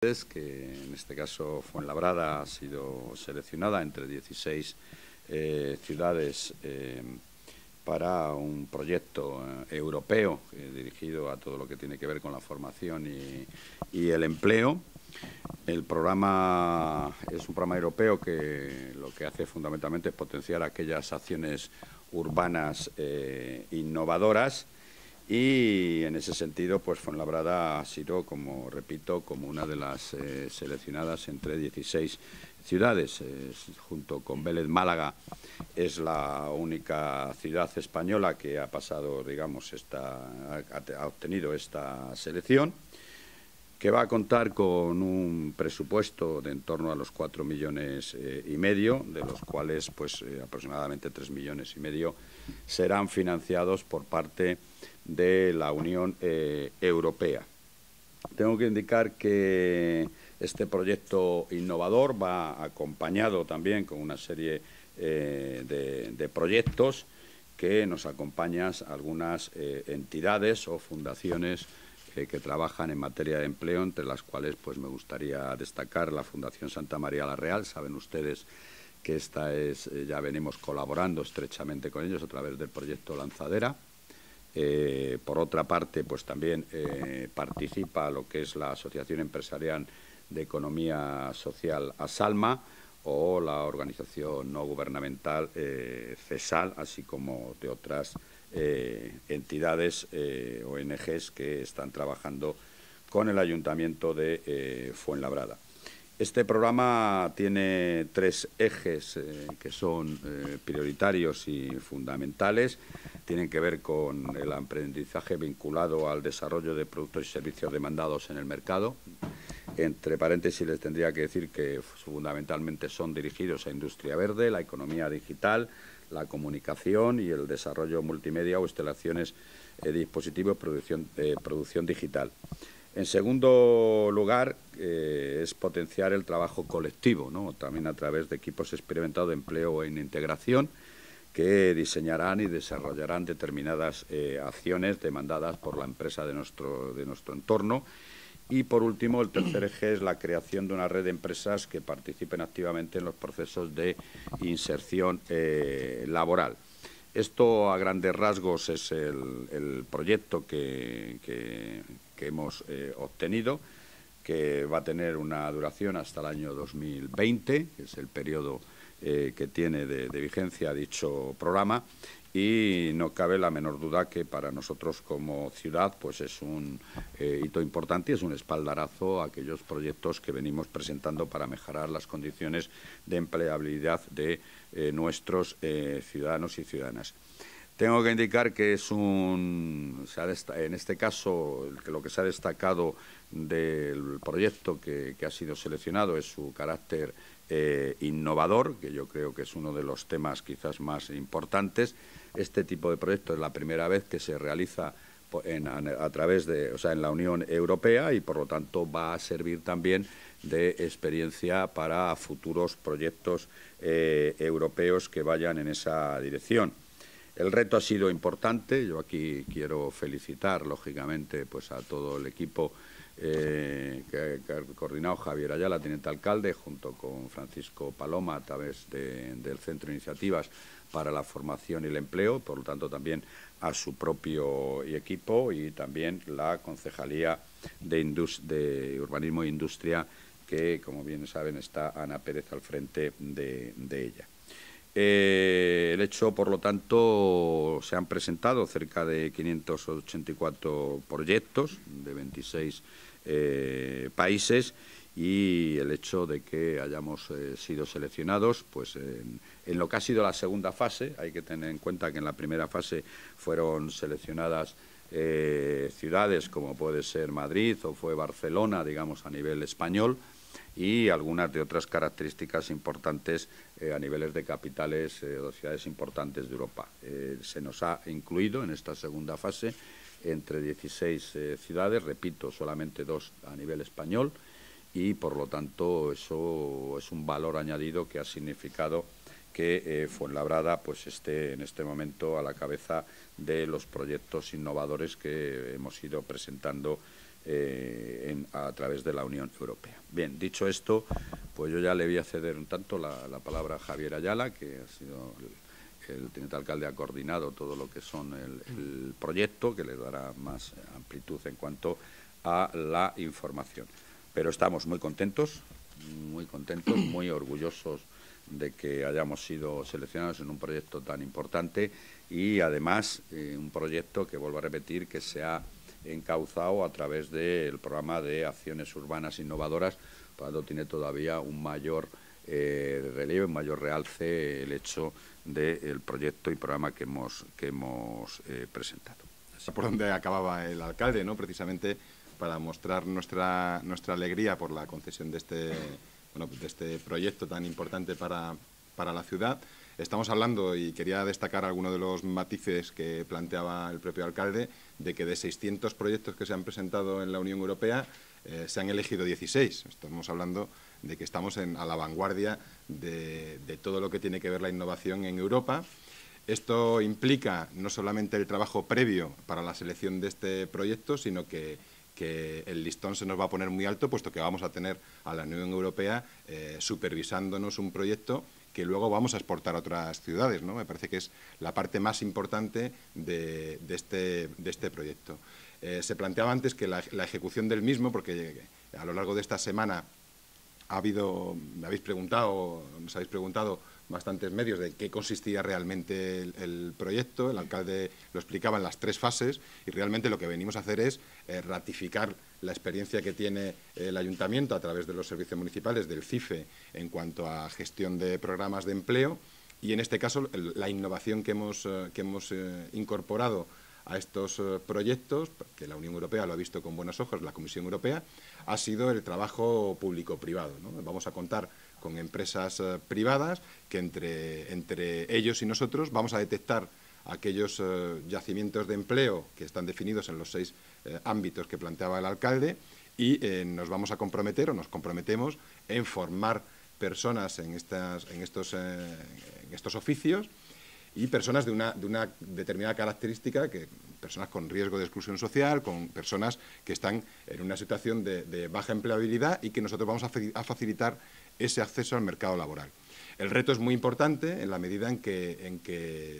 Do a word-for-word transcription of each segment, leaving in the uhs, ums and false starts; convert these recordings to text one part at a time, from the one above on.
Que en este caso Fuenlabrada ha sido seleccionada entre dieciséis eh, ciudades eh, para un proyecto eh, europeo eh, dirigido a todo lo que tiene que ver con la formación y, y el empleo. El programa es un programa europeo que lo que hace fundamentalmente es potenciar aquellas acciones urbanas eh, innovadoras. Y en ese sentido, pues Fuenlabrada ha sido, como repito, como una de las eh, seleccionadas entre dieciséis ciudades. Es, junto con Vélez Málaga, es la única ciudad española que ha pasado, digamos, esta, ha, ha obtenido esta selección, que va a contar con un presupuesto de en torno a los cuatro millones eh, y medio, de los cuales pues eh, aproximadamente tres millones y medio serán financiados por parte de la Unión eh, Europea. Tengo que indicar que este proyecto innovador va acompañado también con una serie eh, de, de proyectos que nos acompañan algunas eh, entidades o fundaciones eh, que trabajan en materia de empleo, entre las cuales pues me gustaría destacar la Fundación Santa María la Real. Saben ustedes que esta es, eh, ya venimos colaborando estrechamente con ellos a través del proyecto Lanzadera. Eh, por otra parte, pues también eh, participa lo que es la Asociación Empresarial de Economía Social ASALMA o la organización no gubernamental eh, CESAL, así como de otras eh, entidades eh, O N Ges que están trabajando con el Ayuntamiento de eh, Fuenlabrada. Este programa tiene tres ejes eh, que son eh, prioritarios y fundamentales. Tienen que ver con el aprendizaje vinculado al desarrollo de productos y servicios demandados en el mercado. Entre paréntesis les tendría que decir que fundamentalmente son dirigidos a industria verde, la economía digital, la comunicación y el desarrollo multimedia o instalaciones de eh, dispositivos de producción, eh, producción digital. En segundo lugar, eh, es potenciar el trabajo colectivo, ¿no? También a través de equipos experimentados de empleo en integración que diseñarán y desarrollarán determinadas eh, acciones demandadas por la empresa de nuestro, de nuestro entorno. Y, por último, el tercer eje es la creación de una red de empresas que participen activamente en los procesos de inserción eh, laboral. Esto, a grandes rasgos, es el, el proyecto que, que, que hemos eh, obtenido, que va a tener una duración hasta el año dos mil veinte, que es el periodo eh, que tiene de, de vigencia dicho programa, y no cabe la menor duda que para nosotros como ciudad pues es un eh, hito importante y es un espaldarazo a aquellos proyectos que venimos presentando para mejorar las condiciones de empleabilidad de eh, nuestros eh, ciudadanos y ciudadanas. Tengo que indicar que es un, se ha en este caso, que lo que se ha destacado del proyecto que, que ha sido seleccionado es su carácter eh, innovador, que yo creo que es uno de los temas quizás más importantes. Este tipo de proyecto es la primera vez que se realiza en, a, a través de, o sea, en la Unión Europea y, por lo tanto, va a servir también de experiencia para futuros proyectos eh, europeos que vayan en esa dirección. El reto ha sido importante. Yo aquí quiero felicitar, lógicamente, pues a todo el equipo eh, que, que ha coordinado Javier Ayala, teniente alcalde, junto con Francisco Paloma, a través de, del Centro de Iniciativas para la Formación y el Empleo, por lo tanto también a su propio equipo y también la Concejalía de, de Urbanismo e Industria, que, como bien saben, está Ana Pérez al frente de, de ella. Eh, el hecho, por lo tanto, se han presentado cerca de quinientos ochenta y cuatro proyectos de veintiséis eh, países y el hecho de que hayamos eh, sido seleccionados, pues en, en lo que ha sido la segunda fase, hay que tener en cuenta que en la primera fase fueron seleccionadas eh, ciudades como puede ser Madrid o fue Barcelona, digamos, a nivel español, y algunas de otras características importantes eh, a niveles de capitales eh, o ciudades importantes de Europa. Eh, se nos ha incluido en esta segunda fase entre dieciséis eh, ciudades, repito, solamente dos a nivel español, y por lo tanto eso es un valor añadido que ha significado que eh, Fuenlabrada pues esté en este momento a la cabeza de los proyectos innovadores que hemos ido presentando eh, en, a través de la Unión Europea. Bien, dicho esto, pues yo ya le voy a ceder un tanto la, la palabra a Javier Ayala, que ha sido el, el teniente alcalde, ha coordinado todo lo que son el, el proyecto, que le dará más amplitud en cuanto a la información. Pero estamos muy contentos, muy contentos, muy orgullosos de que hayamos sido seleccionados en un proyecto tan importante y, además, eh, un proyecto que, vuelvo a repetir, que se ha encauzado a través del programa de acciones urbanas innovadoras. Por lo tanto, tiene todavía un mayor eh, relieve, un mayor realce el hecho del proyecto y programa que hemos, que hemos eh, presentado. Así. Por donde acababa el alcalde, ¿no? Precisamente para mostrar nuestra, nuestra alegría por la concesión de este, bueno, de este proyecto tan importante para, para la ciudad. Estamos hablando, y quería destacar algunos de los matices que planteaba el propio alcalde, de que de seiscientos proyectos que se han presentado en la Unión Europea eh, se han elegido dieciséis. Estamos hablando de que estamos en, a la vanguardia de, de todo lo que tiene que ver la innovación en Europa. Esto implica no solamente el trabajo previo para la selección de este proyecto, sino que, que el listón se nos va a poner muy alto, puesto que vamos a tener a la Unión Europea eh, supervisándonos un proyecto que luego vamos a exportar a otras ciudades, ¿no? Me parece que es la parte más importante de, de, este, de este proyecto. Eh, se planteaba antes que la, la ejecución del mismo, porque a lo largo de esta semana ha habido, me habéis preguntado, nos habéis preguntado bastantes medios de qué consistía realmente el, el proyecto. El alcalde lo explicaba en las tres fases y realmente lo que venimos a hacer es eh, ratificar la experiencia que tiene el ayuntamiento a través de los servicios municipales del CIFE en cuanto a gestión de programas de empleo y, en este caso, el, la innovación que hemos, eh, que hemos eh, incorporado a estos eh, proyectos, que la Unión Europea lo ha visto con buenos ojos, la Comisión Europea, ha sido el trabajo público-privado, ¿no? Vamos a contar con empresas eh, privadas que entre, entre ellos y nosotros vamos a detectar aquellos eh, yacimientos de empleo que están definidos en los seis eh, ámbitos que planteaba el alcalde y eh, nos vamos a comprometer o nos comprometemos en formar personas en, estas, en, estos, eh, en estos oficios y personas de una, de una determinada característica, que personas con riesgo de exclusión social, con personas que están en una situación de, de baja empleabilidad y que nosotros vamos a, a facilitar ese acceso al mercado laboral. El reto es muy importante en la medida en que, en que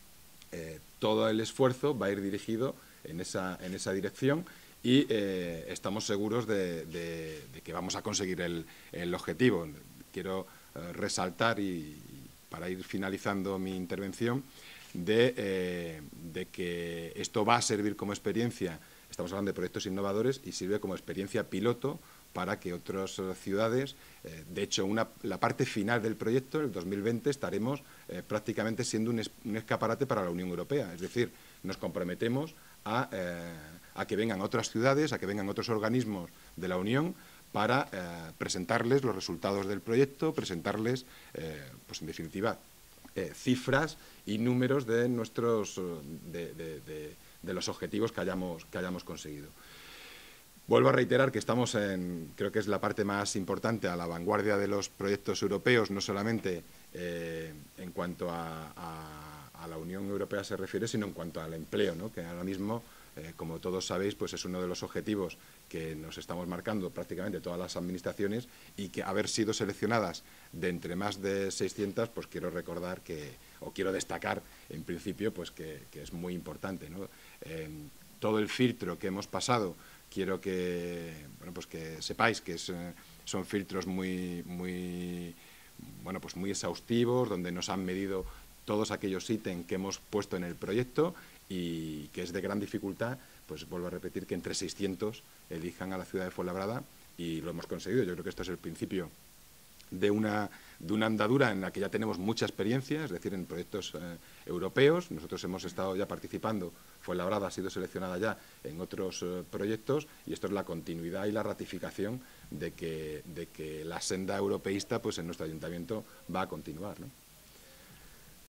eh, todo el esfuerzo va a ir dirigido en esa, en esa dirección y eh, estamos seguros de, de, de que vamos a conseguir el, el objetivo. Quiero eh, resaltar, y para ir finalizando mi intervención, de, eh, de que esto va a servir como experiencia. Estamos hablando de proyectos innovadores y sirve como experiencia piloto para que otras ciudades, eh, de hecho, una, la parte final del proyecto, el dos mil veinte, estaremos eh, prácticamente siendo un, es, un escaparate para la Unión Europea. Es decir, nos comprometemos a, eh, a que vengan otras ciudades, a que vengan otros organismos de la Unión para eh, presentarles los resultados del proyecto, presentarles, eh, pues en definitiva, eh, cifras y números de nuestros de, de, de, de los objetivos que hayamos, que hayamos conseguido. Vuelvo a reiterar que estamos en, creo que es la parte más importante, a la vanguardia de los proyectos europeos, no solamente eh, en cuanto a, a, a la Unión Europea se refiere, sino en cuanto al empleo, ¿no? Que ahora mismo, eh, como todos sabéis, pues es uno de los objetivos que nos estamos marcando prácticamente todas las administraciones, y que haber sido seleccionadas de entre más de seiscientas, pues quiero recordar que, o quiero destacar en principio, pues que, que es muy importante, ¿no? Eh, todo el filtro que hemos pasado, quiero que, bueno, pues que sepáis que es, son filtros muy, muy, bueno, pues muy exhaustivos, donde nos han medido todos aquellos ítems que hemos puesto en el proyecto y que es de gran dificultad. Pues vuelvo a repetir que entre seiscientos elijan a la ciudad de Fuenlabrada y lo hemos conseguido. Yo creo que esto es el principio de una, de una andadura en la que ya tenemos mucha experiencia, es decir, en proyectos eh, europeos. Nosotros hemos estado ya participando, Fuenlabrada ha sido seleccionada ya en otros eh, proyectos, y esto es la continuidad y la ratificación de que, de que la senda europeísta, pues en nuestro ayuntamiento va a continuar, ¿no?